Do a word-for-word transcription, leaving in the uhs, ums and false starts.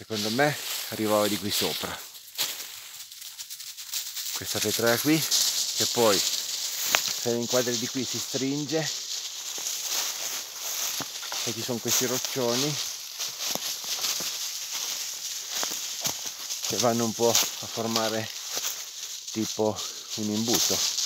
secondo me arrivava di qui sopra. Questa pietra qui, che poi se la inquadri di qui si stringe e ci sono questi roccioni che vanno un po' a formare tipo un imbuto.